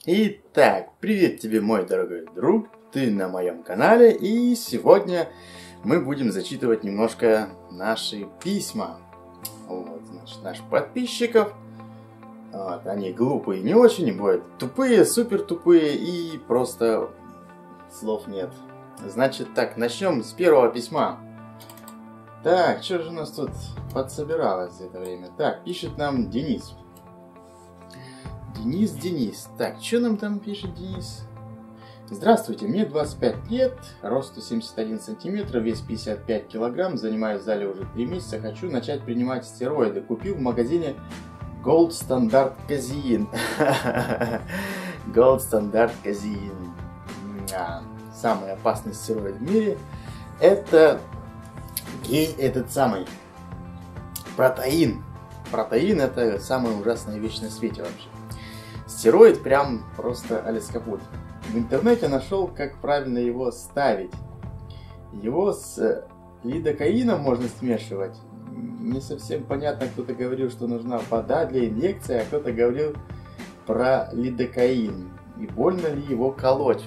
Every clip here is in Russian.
Итак, привет тебе, мой дорогой друг, ты на моем канале, и сегодня мы будем зачитывать немножко наши письма. Вот, значит, наших подписчиков. Вот, они глупые не очень, бывают тупые, супер тупые, и просто слов нет. Значит так, начнем с первого письма. Так, что же у нас подсобиралось за это время? Так, пишет нам Денис. Денис. Так, что нам там пишет Денис? Здравствуйте, мне 25 лет, рост 171 сантиметр, вес 55 килограмм, занимаюсь в зале уже 3 месяца, хочу начать принимать стероиды. Купил в магазине Gold Standard Casein. Gold Standard Casein. Самый опасный стероид в мире. Это этот самый протеин. Протеин — это самая ужасная вещь на свете вообще. Стероид прям просто аля-скапут. В интернете нашел, как правильно его ставить. Его с лидокаином можно смешивать. Не совсем понятно, кто-то говорил, что нужна вода для инъекции, а кто-то говорил про лидокаин. И больно ли его колоть?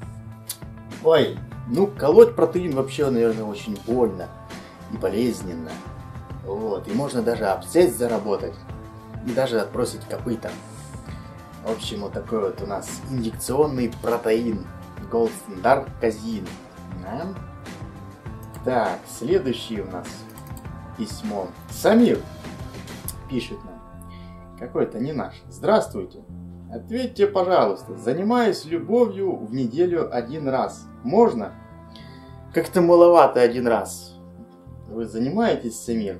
Ой, ну колоть протеин вообще, наверное, очень больно и болезненно. Вот, и можно даже абсцесс заработать. И даже отбросить копыта. В общем, вот такой вот у нас инъекционный протеин. Gold Standard Casein. Да? Так, следующее у нас письмо. Самир пишет нам. Какой-то не наш. Здравствуйте. Ответьте, пожалуйста, занимаюсь любовью в неделю 1 раз. Можно? Как-то маловато 1 раз. Вы занимаетесь, Самир?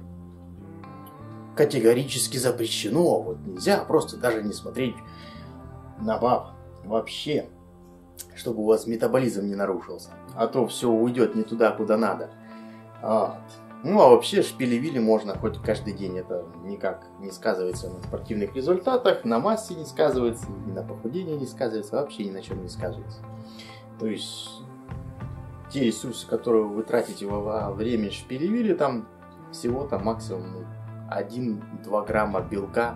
Категорически запрещено. Вот нельзя просто даже не смотреть на баб вообще, чтобы у вас метаболизм не нарушился. А то все уйдет не туда, куда надо. Вот. Ну а вообще шпили-вили можно хоть каждый день. Это никак не сказывается на спортивных результатах, на массе не сказывается, ни на похудении не сказывается, вообще ни на чем не сказывается. То есть те ресурсы, которые вы тратите во время шпили-вили, там всего там максимум 1-2 грамма белка.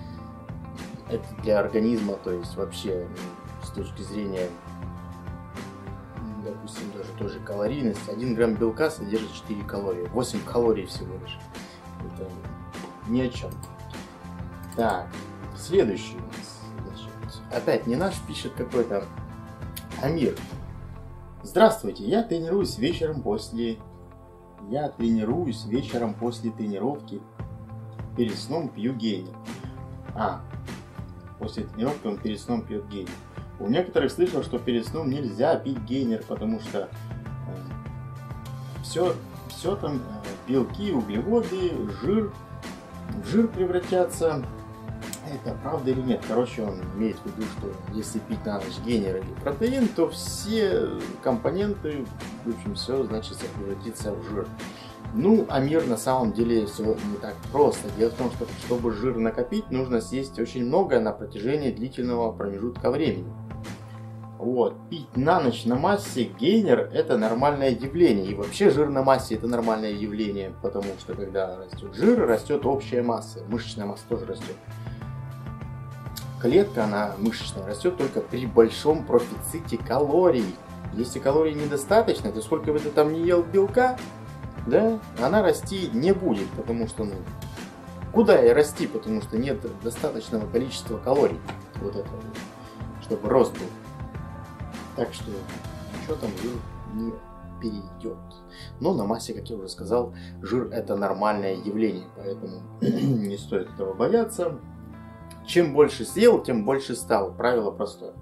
Это для организма, то есть вообще с точки зрения, допустим, даже той же калорийности, 1 грамм белка содержит 4 калории, 8 калорий всего лишь. Это ни о чем. Так, следующий у нас, значит, опять не наш, пишет какой-то Амир. Здравствуйте, я тренируюсь вечером после тренировки. Перед сном пью гейнер. После тренировки он перед сном пьет гейнер. У некоторых слышал, что перед сном нельзя пить гейнер, потому что все там белки, углеводы, жир в жир превратятся. Это правда или нет? Короче, он имеет в виду, что если пить на ночь гейнер или протеин, то все компоненты, в общем, все, значит, превратится в жир. Ну, а мир на самом деле все не так просто. Дело в том, что чтобы жир накопить, нужно съесть очень многое на протяжении длительного промежутка времени. Вот. Пить на ночь на массе гейнер — это нормальное явление. И вообще жир на массе — это нормальное явление, потому что когда растет жир, растет общая масса. Мышечная масса тоже растет. Клетка, она мышечная, растет только при большом профиците калорий. Если калорий недостаточно, то сколько бы ты там не ел белка, да, она расти не будет, потому что, куда ей расти, потому что нет достаточного количества калорий, вот этого, чтобы рост был. Так что, ничего там жир не перейдет. Но на массе, как я уже сказал, жир — это нормальное явление, поэтому не стоит этого бояться. Чем больше съел, тем больше стал. Правило простое.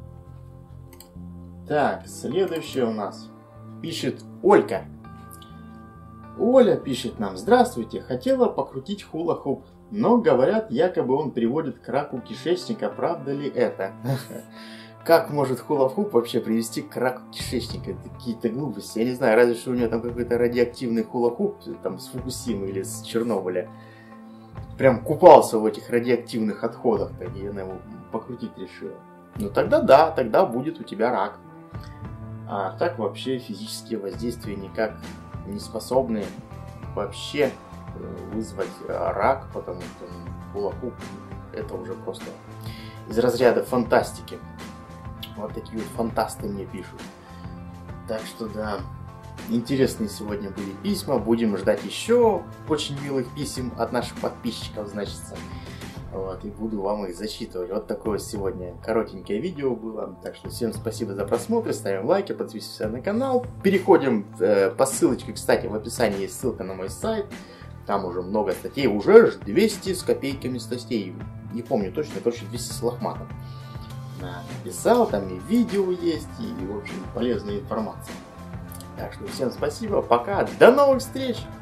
Так, следующее у нас пишет Олька. Оля пишет нам. Здравствуйте, хотела покрутить хула-хуп, но говорят, якобы он приводит к раку кишечника. Правда ли это? Как может хула-хуп вообще привести к раку кишечника? Это какие-то глупости. Я не знаю, разве что у нее там какой-то радиоактивный хула-хуп, там с Фукусимы или с Чернобыля. Прям купался в этих радиоактивных отходах, и она его покрутить решила. Ну тогда да, тогда будет у тебя рак. А так вообще физические воздействия никак не способны вообще вызвать рак, потому что хула-хуп это уже просто из разряда фантастики. Вот такие вот фантасты мне пишут. Так что да, интересные сегодня были письма. Будем ждать еще очень милых писем от наших подписчиков, значится. Вот, и буду вам их зачитывать. Вот такое сегодня коротенькое видео было. Так что всем спасибо за просмотр. Ставим лайки, подписываемся на канал. Переходим по ссылочке. Кстати, в описании есть ссылка на мой сайт. Там уже много статей. Уже 200 с копейками статей. Не помню точно, короче, 200 с лохматом. Написал, там и видео есть, и, в общем, полезная информация. Так что всем спасибо, пока, до новых встреч!